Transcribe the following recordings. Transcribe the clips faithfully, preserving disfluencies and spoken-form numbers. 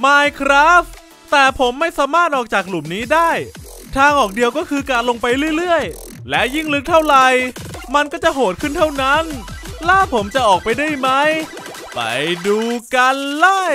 Minecraft แต่ผมไม่สามารถออกจากหลุมนี้ได้ทางออกเดียวก็คือการลงไปเรื่อยๆและยิ่งลึกเท่าไหร่มันก็จะโหดขึ้นเท่านั้นล่าผมจะออกไปได้ไหมไปดูกันเลย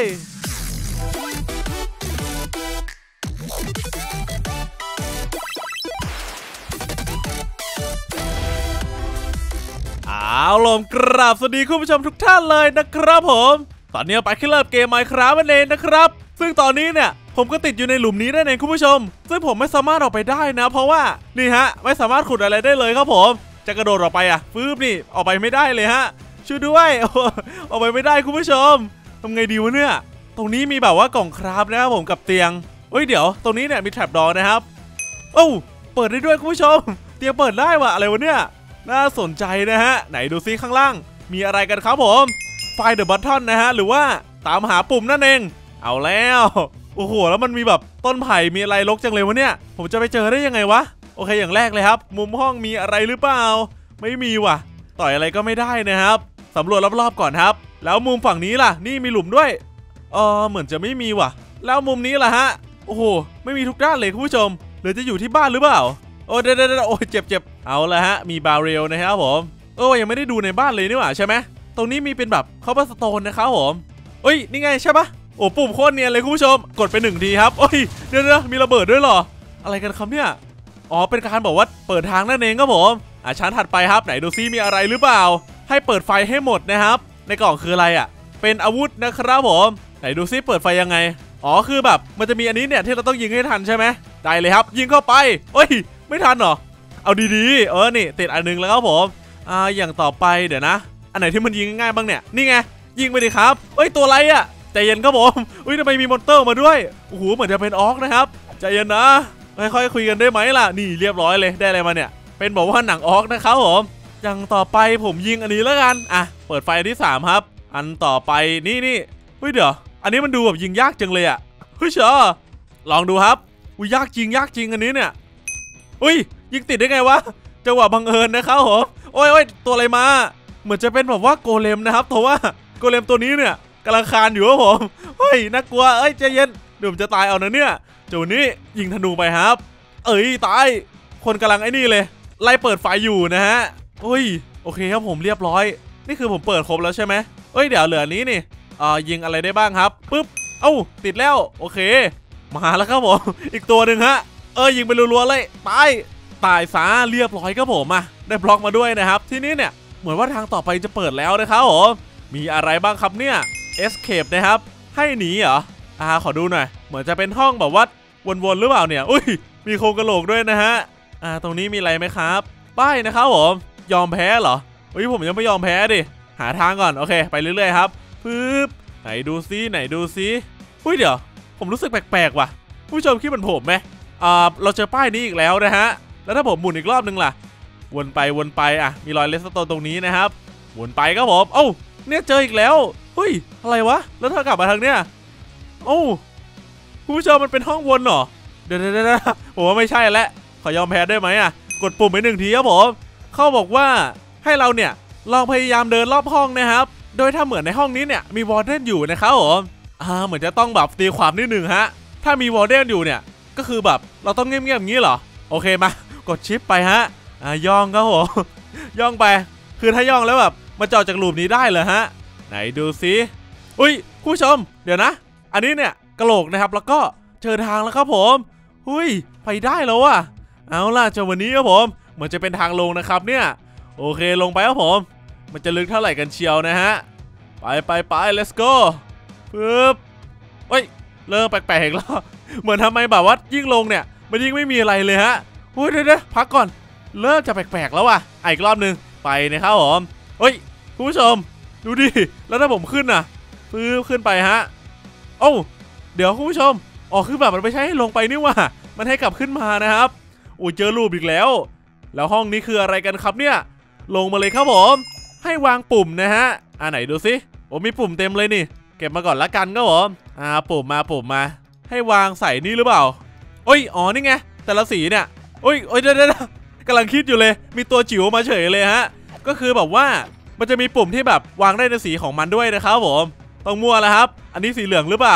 เอาล่ะกราบสวัสดีคุณผู้ชมทุกท่านเลยนะครับผมตอนนี้ไปขึ้นเริ่มเกม Minecraft นั่นเองนะครับซึ่งตอนนี้เนี่ยผมก็ติดอยู่ในหลุมนี้นั่นเองคุณผู้ชมซึ่งผมไม่สามารถออกไปได้นะเพราะว่านี่ฮะไม่สามารถขุดอะไรได้เลยครับผมจะกระโดดออกไปอ่ะฟื้นนี่ออกไปไม่ได้เลยฮะช่วยด้วยออกไปไม่ได้คุณผู้ชมทำไงดีวะเนี่ยตรงนี้มีแบบว่ากล่องคราฟนะครับผมกับเตียงเฮ้ยเดี๋ยวตรงนี้เนี่ยมีแทร็ปดอร์นะครับโอ้เปิดได้ด้วยคุณผู้ชมเตียงเปิดได้ว่ะอะไรวะเนี่ยน่าสนใจนะฮะไหนดูซิข้างล่างมีอะไรกันครับผมไฟเดอะบัตทอนนะฮะหรือว่าตามหาปุ่มนั่นเองเอาแล้วโอ้โหแล้วมันมีแบบต้นไผ่มีอะไรรกจังเลยวะเนี่ยผมจะไปเจอได้ยังไงวะโอเคอย่างแรกเลยครับมุมห้องมีอะไรหรือเปล่าไม่มีว่ะต่อยอะไรก็ไม่ได้นะครับสำรวจรอบๆก่อนครับแล้วมุมฝั่งนี้ล่ะนี่มีหลุมด้วยเออเหมือนจะไม่มีว่ะแล้วมุมนี้ล่ะฮะโอ้โหไม่มีทุกด้านเลยคุณผู้ชมหรือจะอยู่ที่บ้านหรือเปล่าโอ้เดี๋ยวๆโอ้เจ็บเจ็บเอาละฮะมีบาร์เรลนะครับผมโอ้ยังไม่ได้ดูในบ้านเลยนี่หว่าใช่ไหมตรงนี้มีเป็นแบบคอปเปอร์สโตนนะครับผมเอ้ยนี่ไงใช่ปะโอ้ปุ่มโคตรเนียนเลยคุณผู้ชมกดไปหนึ่งทีครับโอ้ยเดี๋ยวๆมีระเบิดด้วยเหรออะไรกันครับเนี่ยอ๋อเป็นการบอกว่าเปิดทางนั่นเองครับผมอ่ะชั้นถัดไปครับไหนดูซิมีอะไรหรือเปล่าให้เปิดไฟให้หมดนะครับในกล่องคืออะไรอ่ะเป็นอาวุธนะครับผมไหนดูซิเปิดไฟยังไงอ๋อคือแบบมันจะมีอันนี้เนี่ยที่เราต้องยิงให้ทันใช่ไหมได้เลยครับยิงเข้าไปเอ้ยไม่ทันเหรอเอาดีๆเออนี่ติดอันนึงแล้วครับผมอ่าอย่างต่อไปเดี๋ยวนะอันไหนที่มันยิงง่ายบ้างเนี่ยนี่ไงยิงไปดิครับเอ้ยตัวอะไรอ่ะใจเย็นครับผมอุ้ยทำไมมีมอนเตอร์มาด้วยโอ้โหเหมือนจะเป็นออกนะครับใจเย็นนะค่อยๆคุยกันได้ไหมล่ะนี่เรียบร้อยเลยได้อะไรมาเนี่ยเป็นบอกว่าหนังออกนะครับผมอย่างต่อไปผมยิงอันนี้แล้วกันอ่ะเปิดไฟอันที่สามครับอันต่อไปนี่นี่เฮ้ยเดี๋ยวอันนี้มันดูแบบยิงยากจังเลยอ่ะเฮ้ยเชอลองดูครับอุ้ยยากจริงยากจริงอันนี้เนี่ยอุ้ยยิงติดได้ไงวะจังหวะบังเอิญนะครับผมโอ้ยโอ้ยตัวอะไรมาเหมือนจะเป็นแบบว่าโกเลมนะครับเพราะว่าโกเลมตัวนี้เนี่ยกำลังคานอยู่ครับผมเฮ้ยน่ากลัวเอ้ยใจเย็นเดี๋ยวผมจะตายเอานะเนี่ยจูนี้ยิงธนูไปครับเอ้ยตายคนกำลังไอ้นี่เลยไล่เปิดไฟอยู่นะฮะเฮ้ยโอเคครับผมเรียบร้อยนี่คือผมเปิดครบแล้วใช่ไหมเอ้ยเดี๋ยวเหลือนี้นี่อ่ายิงอะไรได้บ้างครับปึ๊บเอ้าติดแล้วโอเคมาแล้วครับผมอีกตัวหนึ่งฮะเอ้ยยิงไปรัวๆเลยตายตายซะเรียบร้อยครับผมอ่ะได้บล็อกมาด้วยนะครับที่นี้เนี่ยเหมือนว่าทางต่อไปจะเปิดแล้วนะครับผมมีอะไรบ้างครับเนี่ย Escape นะครับให้หนีเหรออ่าขอดูหน่อยเหมือนจะเป็นห้องแบบว่าวนๆหรือเปล่าเนี่ยอุ้ยมีโครงกระโหลกด้วยนะฮะอ่าตรงนี้มีอะไรไหมครับป้ายนะครับผมยอมแพ้เหรอเฮ้ยผมยังไม่ยอมแพ้ดิหาทางก่อนโอเคไปเรื่อยๆครับปึ๊บไหนดูซิไหนดูซิอุ้ยเดี๋ยวผมรู้สึกแปลกๆว่ะผู้ชมคิดเหมือนผมไหมอ่าเราเจอป้ายนี้อีกแล้วนะฮะแล้วถ้าผมหมุนอีกรอบนึงล่ะวนไปวนไปอ่ะมีรอยเลสโตนตรงนี้นะครับวนไปครับผมเอ้าเนี่ยเจออีกแล้วเฮ้ยอะไรวะแล้วถ้ากลับมาทางเนี้ยโอ้คุณผู้ชมมันเป็นห้องวนเหรอเดี๋ยวเดี๋ยวผมว่าไม่ใช่แล้วขอยอมแพ้ได้ไหมอ่ะกดปุ่มไปหนึ่งทีครับผมเขาบอกว่าให้เราเนี่ยลองพยายามเดินรอบห้องนะครับโดยถ้าเหมือนในห้องนี้เนี่ยมีวอร์เดนอยู่นะครับผมอ่าเหมือนจะต้องแบบตีความนิดหนึ่งฮะถ้ามีวอร์เดนอยู่เนี่ยก็คือแบบเราต้องเงียบๆอย่างนี้เหรอโอเคมากดชิปไปฮะอ่าย่องครับผมย่องไปคือถ้าย่องแล้วแบบมาเจาะจากหลุมนี้ได้เหรอฮะไหนดูซิอุ้ยผู้ชมเดี๋ยวนะอันนี้เนี่ยกระโหลกนะครับแล้วก็เจอทางแล้วครับผมอุ้ยไปได้แล้วว่ะเอาล่ะเจ้าวันนี้ครับผมเหมือนจะเป็นทางลงนะครับเนี่ยโอเคลงไปครับผมมันจะลึกเท่าไหร่กันเชียวนะฮะไปไปไป let's go ปึ๊บเฮ้ยเริ่มแปลกๆแล้วเหมือนทำไมแบบว่ายิ่งลงเนี่ยมันยิ่งไม่มีอะไรเลยฮะอุ้ยเดี๋ยวๆพักก่อนเริ่มจะแปลกๆแล้วว่ะอีกรอบนึงไปนะครับผมเฮ้ยคุณผู้ชมดูดิแล้วถ้าผมขึ้นน่ะปึ๊บขึ้นไปฮะโอ้เดี๋ยวคุณผู้ชมอ๋อคือแบบมันไม่ใช่ให้ลงไปนี่ว่ามันให้กลับขึ้นมานะครับโอ้เจอรูปอีกแล้วแล้วห้องนี้คืออะไรกันครับเนี่ยลงมาเลยครับผมให้วางปุ่มนะฮะอ่าไหนดูสิโอ้มีปุ่มเต็มเลยนี่เก็บมาก่อนละกันครับผมอ่าปุ่มมาปุ่มมาให้วางใส่นี่หรือเปล่าโอ้ยอ๋อนี่ไงแต่ละสีเนี่ยโอ้ยโอ้ยเดี๋ยวๆกำลังคิดอยู่เลยมีตัวจิ๋วมาเฉยเลยฮะก็คือแบบว่ามันจะมีปุ่มที่แบบวางได้ในสีของมันด้วยนะครับผมต้องมั่วแล้วครับอันนี้สีเหลืองหรือเปล่า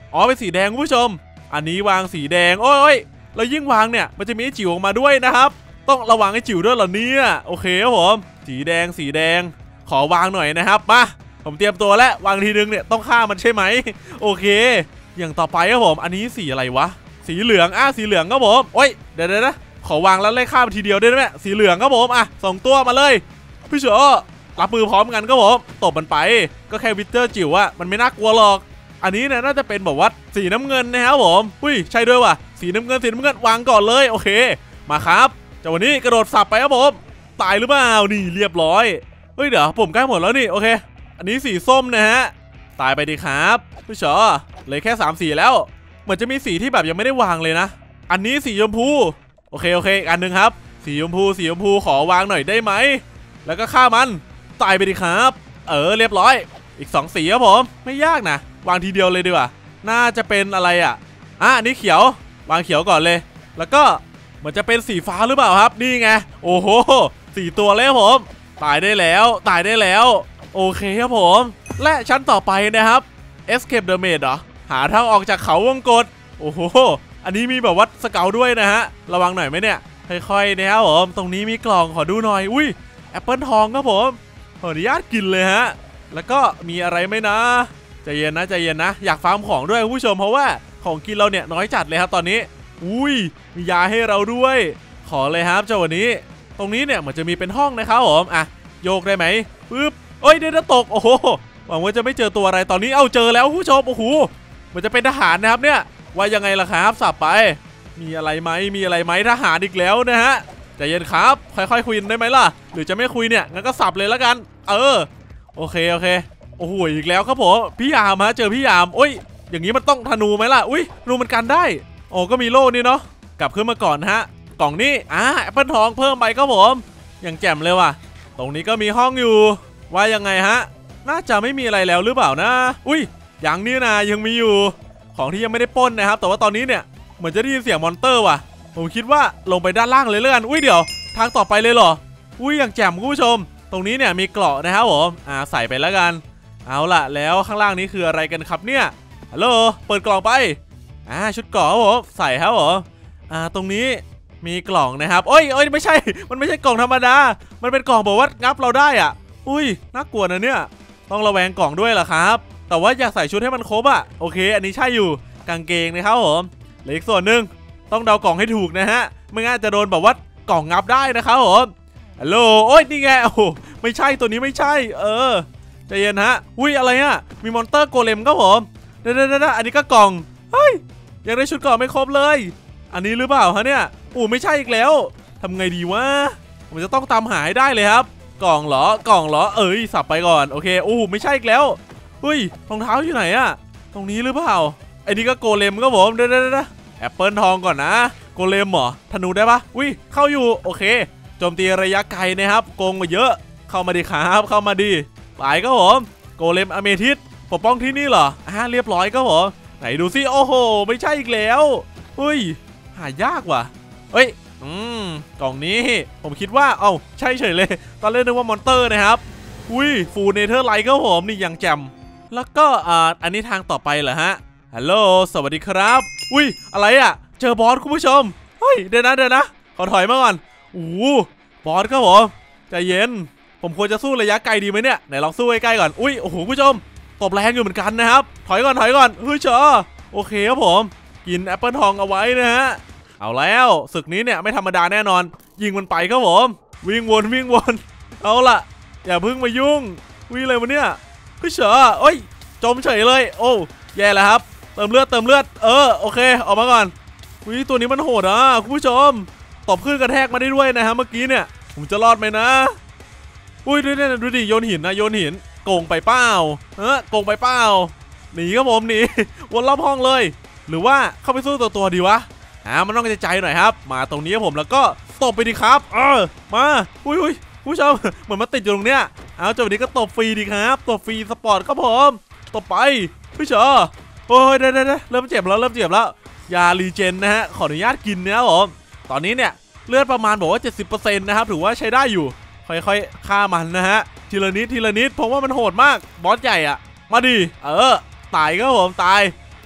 อ๋อเป็นสีแดงคุณผู้ชมอันนี้วางสีแดงโอ้ยแล้วยิ่งวางเนี่ยมันจะมีจิ๋วออกมาด้วยนะครับต้องระวังไอ้จิ๋วด้วยเหรอเนี่ยโอเคครับผมสีแดงสีแดงขอวางหน่อยนะครับมาผมเตรียมตัวแล้ววางทีนึงเนี่ยต้องฆ่ามันใช่ไหมโอเคอย่างต่อไปครับผมอันนี้สีอะไรวะสีเหลืองอ่ะสีเหลืองครับผมโอ้ยเดี๋ยวๆนะขอวางแล้วไล่ฆ่ามันทีเดียวได้ไหมสีเหลืองครับผมอ่ะสองตัวมาเลยพี่เฉอรับมือพร้อมกันครับผมตบมันไปก็แค่วิเตอร์จิ๋วอะมันไม่น่ากลัวหรอกอันนี้เนี่ยน่าจะเป็นแบบว่าสีน้ำเงินนะครับผมอุ้ยใช่ด้วยว่ะสีน้ำเงินสีน้ำเงินวางก่อนเลยโอเคมาครับจากวันนี้กระโดดสับไปครับผมตายหรือเปล่านี่เรียบร้อยเฮ้ยเดี๋ยวผมใกล้หมดแล้วนี่โอเคอันนี้สีส้มนะฮะตายไปดีครับพี่เฉอเลยแค่สามสีแล้วเหมือนจะมีสีที่แบบยังไม่ได้วางเลยนะอันนี้สีชมพูโอเคโอเคอันหนึ่งครับสีชมพูสีชมพูขอวางหน่อยได้ไหมแล้วก็ฆ่ามันตายไปดีครับเออเรียบร้อยอีกสองสีครับผมไม่ยากนะวางทีเดียวเลยดีกว่าน่าจะเป็นอะไรอ่ะอ่ะอันนี้เขียววางเขียวก่อนเลยแล้วก็มันจะเป็นสีฟ้าหรือเปล่าครับนี่ไงโอ้โหสี่ตัวเลยครับผมตายได้แล้วตายได้แล้วโอเคครับผมและชั้นต่อไปนะครับ Escape the Maze เหรอหาทางออกจากเขาวงกตโอ้โหอันนี้มีแบบวัดสเกลด้วยนะฮะระวังหน่อยไหมเนี่ยค่อยๆนะครับผมตรงนี้มีกล่องขอดูหน่อยอุ้ยแอปเปิลทองครับผมขออนุญาตกินเลยฮะแล้วก็มีอะไรไหมนะใจเย็นนะใจเย็นนะอยากฟาร์มของด้วยผู้ชมเพราะว่าของกินเราเนี่ยน้อยจัดเลยครับตอนนี้อุ้ยมียาให้เราด้วยขอเลยครับเจ้าวันนี้ตรงนี้เนี่ยเหมือนจะมีเป็นห้องนะครับผมอ่ะโยกได้ไหมปึ๊บเอ้ยเดี๋ยวตกโอ้โหหวังว่าจะไม่เจอตัวอะไรตอนนี้เอาเจอแล้วผู้ชมโอ้โหมันจะเป็นทหารนะครับเนี่ยว่ายังไงล่ะครับสับไปมีอะไรไหมมีอะไรไหมทหารอีกแล้วนะฮะใจเย็นครับค่อยๆคุยได้ไหมล่ะหรือจะไม่คุยเนี่ยงั้นก็สับเลยแล้วกันเออโอเคโอเคโอ้โหอีกแล้วครับผมพี่ยามฮะเจอพี่ยามโอ้ยอย่างนี้มันต้องธนูไหมล่ะอุ้ยธนูมันกันได้โอ้ก็มีโล่นี่เนาะกลับขึ้นมาก่อนฮะกล่องนี้อ่าแอปเปิลทองเพิ่มไปครับผมอย่างแจ่มเลยว่ะตรงนี้ก็มีห้องอยู่ว่ายังไงฮะน่าจะไม่มีอะไรแล้วหรือเปล่านะอุ้ยอย่างนี้นะยังมีอยู่ของที่ยังไม่ได้ปล้นนะครับแต่ว่าตอนนี้เนี่ยเหมือนจะได้ยินเสียงมอนเตอร์ว่ะผมคิดว่าลงไปด้านล่างเลยแล้วกันอุ้ยเดี๋ยวทางต่อไปเลยเหรออุ้ยอย่างแจ่มคุณผู้ชมตรงนี้เนี่ยมีเกราะนะครับผมอ่าใส่ไปแล้วกันเอาล่ะแล้วข้างล่างนี้คืออะไรกันครับเนี่ยฮัลโหลเปิดกล่องไปอ่าชุดเกราะครับผมใส่ครับผมอ่าตรงนี้มีกล่องนะครับโอ้ยโอ้ยไม่ใช่มันไม่ใช่กล่องธรรมดามันเป็นกล่องบอกว่างับเราได้อ่ะอุ้ยน่ากลัวนะเนี่ยต้องระแวงกล่องด้วยล่ะครับแต่ว่าอยากใส่ชุดให้มันครบอ่ะโอเคอันนี้ใช่อยู่กางเกงนะครับผมเหลืออีกส่วนหนึ่งต้องเดากล่องให้ถูกนะฮะไม่งั้นจะโดนแบบว่ากล่องงับได้นะครับผมฮัลโหลโอ้ยนี่ไงโอ้โหไม่ใช่ตัวนี้ไม่ใช่เออใจเย็นฮะอุ้ยอะไรอ่ะมีมอนเตอร์โกเลมครับผมเด้อเด้อเด้ออันนี้ก็กล่องเฮ้ยยังได้ชุดเกราะไม่ครบเลยอันนี้หรือเปล่าฮะเนี่ยโอ้ไม่ใช่อีกแล้วทำไงดีวะผมจะต้องตามหาให้ได้เลยครับกล่องเหรอกล่องเหรอเอ้ยสับไปก่อนโอเคโอ้ไม่ใช่อีกแล้วเฮ้ยรองเท้าอยู่ไหนอะตรงนี้หรือเปล่าไอ้นี่ก็โกเลมครับผมเด้อเด้อเด้อแอปเปิลทองก่อนนะโกเลมเหรอธนูได้ปะอุ้ยเข้าอยู่โอเคโจมตีระยะไกลนะครับโกงมาเยอะเข้ามาดิครับเข้ามาดิไปครับผมโกเลมอเมทิสปกป้องที่นี่เหรออ่าเรียบร้อยครับผมไหนดูซิโอ้โหไม่ใช่อีกแล้วเฮ้ยหายากว่ะเฮ้ยอืมกล่องนี้ผมคิดว่าเอ้าใช่เฉยเลยตอนแรกนึกว่ามอนเตอร์นะครับอุ้ยฟูลเนเธอร์ไลท์ครับผมนี่อย่างแจ่มแล้วก็อ่าอันนี้ทางต่อไปเหรอฮะฮัลโหลสวัสดีครับอุ้ยอะไรอ่ะเจอบอสคุณผู้ชมเฮ้ยเดี๋ยวนะเดี๋ยวนะขอถอยมาก่อนโอ้บอสครับผมใจเย็นผมควรจะสู้ระยะไกลดีไหมเนี่ยไหนลองสู้ใกล้ๆก่อนอุ้ยโอ้โหผู้ชมตบแรงอยู่เหมือนกันนะครับถอยก่อนถอยก่อนเฮ้ยเจอโอเคครับผมกินแอปเปิลทองเอาไว้นะฮะเอาแล้วศึกนี้เนี่ยไม่ธรรมดาแน่นอนยิงมันไปครับผมวิ่งวนวิ่งวนเอาล่ะอย่าพึ่งมายุ่งวิ่งเลยมันเนี่ยเฮ้ยเฉอโอ้ยจมเฉยเลยโอ้แย่แล้วครับเติมเลือดเติมเลือดเออโอเคออกมาก่อนอุ้ยตัวนี้มันโหดอ่ะคุณผู้ชมตบขึ้นกระแทกมาได้ด้วยนะฮะเมื่อกี้เนี่ยผมจะรอดไหมนะอุ้ยดูดิดูดิโยนหินนะโยนหินโกงไปเปล่าเออโกงไปเปล่าหนีครับผมหนีวนรอบห้องเลยหรือว่าเข้าไปสู้ตัวตัวดีวะอ่ามันต้องใจหน่อยครับมาตรงนี้ผมแล้วก็ตบไปดีครับเออมาอุ้ยอุ้ยผู้ชมเหมือนมาติดอยู่ตรงเนี้ยเอาจากนี้ก็ตบฟรีดีครับตบฟรีสปอร์ตครับผมตบไปพี่เฉอโอ้ยได้ได้เริ่มเจ็บแล้วเริ่มเจ็บแล้วยารีเจนนะฮะขออนุญาตกินนะครับผมตอนนี้เนี่ยเลือดประมาณบอกว่า เจ็ดสิบเปอร์เซ็นต์ นะครับถือว่าใช้ได้อยู่ค่อยๆฆ่ามันนะฮะทีละนิดทีละนิดเพราะว่ามันโหดมากบอสใหญ่อะมาดิเออตายครับผมตาย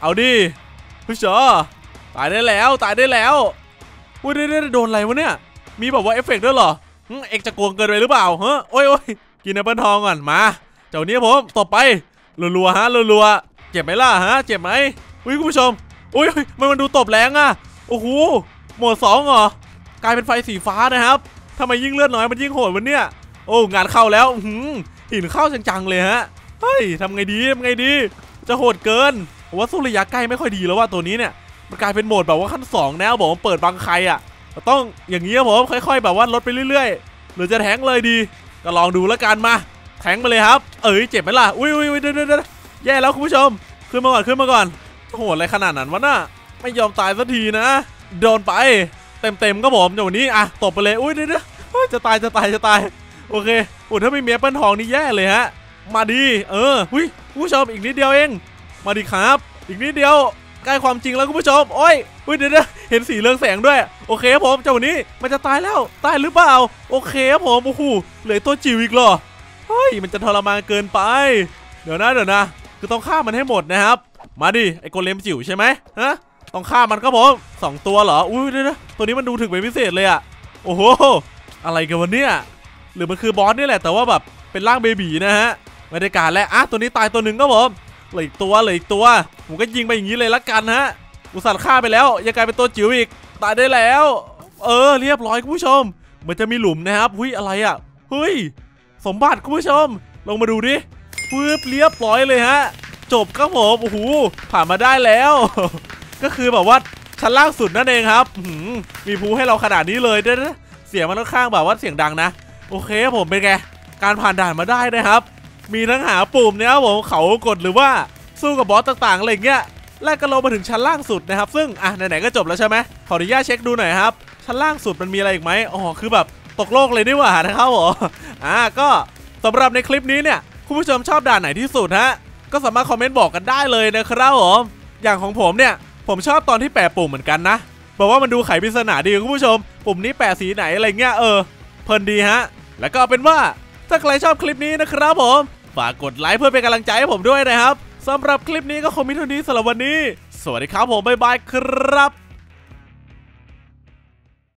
เอาดิผู้ชมตายได้แล้วตายได้แล้วอุ้ยได้โดนอะไรวะเนี่ยมีแบบว่าเอฟเฟกต์ด้วยเหรอเอ็กจะโกงเกินไปหรือเปล่าเฮ้ยโอ้ยโอ้ยกินแอปเปิลทองก่อนมาเจ้านี้ผมต่อไปรัวๆฮะรัวๆเจ็บไหมล่ะฮะเจ็บไหมอุ้ยคุณผู้ชมอุ้ยมันมันดูตบแรงอ่ะโอ้โหโหมดสองเหรอกลายเป็นไฟสีฟ้านะครับทำไมยิ่งเลือดน้อยมันยิ่งโหดวันเนี้ยโอ้งานเข้าแล้วหินเข้าจังๆเลยฮะเฮ้ยทำไงดีทำไงดีจะโหดเกินว่าสู้ระยะใกล้ไม่ค่อยดีแล้วว่าตัวนี้เนี่ยมันกลายเป็นโหมดแบบว่าขั้นสองแล้วบอกว่าเปิดบังใครอ่ะต้องอย่างนี้ครับผมค่อยๆแบบว่าลดไปเรื่อยๆหรือจะแทงเลยดีก็ลองดูแล้วกันมาแทงไปเลยครับเอ้ยเจ็บไหมล่ะอุ้ยอุ้ยเดี๋ยวเดี๋ยวแย่แล้วคุณผู้ชมขึ้นมาก่อนขึ้นมาก่อนโหดอะไรขนาดนั้นวะน่ะไม่ยอมตายสักทีนะโดนไปเต็มๆก็ผมเดี๋ยววันนี้อ่ะตบไปเลยอุ้ยเดี๋ยวจะตายจะตายจะตายโอเคอุ้ยถ้าไม่มีแอปเปิลทองนี่แย่เลยฮะมาดีเอออุ้ยคุณผู้ชมอีกนิดเดียวเองมาดีครับอีกนิดเดียวใกล้ความจริงแล้วคุณผู้ชมโอ้ยอุ้ยเดี๋ยวเห็นสีเรืองแสงด้วยโอเคครับผมเจ้าวันนี้มันจะตายแล้วตายหรือเปล่าโอเคครับผมโอ้โหเหลือตัวจิ๋วอีกเหรอเฮ้ยมันจะทรมานเกินไปเดี๋ยวนะเดี๋ยวนะคือต้องฆ่ามันให้หมดนะครับมาดิไอ้โกเลมจิ๋วใช่ไหมฮะต้องฆ่ามันครับผมสองตัวเหรออุ้ยเดี๋ยวตัวนี้มันดูถึงเป็นพิเศษเลยอะโอ้โหอะไรกันวะเนี่ยหรือมันคือบอสนี่แหละแต่ว่าแบบเป็นร่างเบบีนะฮะไม่ได้การแล้วอ่ะตัวนี้ตายตัวหนึ่งครับผมเหลืออีกตัวเหลืออีกตัวผมก็ยิงไปอย่างนี้เลยละกันฮะอุตส่าห์ฆ่าไปแล้วยังกลายเป็นตัวจิ๋วอีกตายได้แล้วเออเรียบร้อยคุณผู้ชมมันจะมีหลุมนะครับหุ้ยอะไรอ่ะเฮ้ยสมบัติคุณผู้ชมลงมาดูดิปึ๊บเรียบร้อยเลยฮะจบครับผมโอ้โหผ่านมาได้แล้วก็คือแบบว่าชั้นล่างสุดนั่นเองครับมีภูให้เราขนาดนี้เลยเด้อเสียงมันค่อนข้างแบบว่าเสียงดังนะโอเคผมเป็นไงการผ่านด่านมาได้นะครับมีทั้งหาปุ่มเนี่ยครับผมเขากดหรือว่าสู้กับบอสต่างๆอะไรเงี้ยแลกกันลงมาถึงชั้นล่างสุดนะครับซึ่งอ่ะไหนๆก็จบแล้วใช่ไหมขออนุญาตเช็คดูหน่อยครับชั้นล่างสุดมันมีอะไรอีกไหมอ๋อคือแบบตกโลกเลยนี่หว่านะครับผมอ่ะก็สำหรับในคลิปนี้เนี่ยคุณผู้ชมชอบด่านไหนที่สุดฮะก็สามารถคอมเมนต์บอกกันได้เลยนะครับผมอย่างของผมเนี่ยผมชอบตอนที่แปะปุ่มเหมือนกันนะบอกว่ามันดูไขปริศนาดีคุณผู้ชมปุ่มนี้แปะสีไหนอะไรเงี้ยเออเพลินดีฮะแล้วก็เป็นว่าถ้าใครชอบคลิปนี้นะครับผมฝากกดไลค์เพื่อเป็นกำลังใจให้ผมด้วยนะครับสำหรับคลิปนี้ก็คงมีเท่านี้สำหรับวันนี้สวัสดีครับผมบ๊ายบายครับ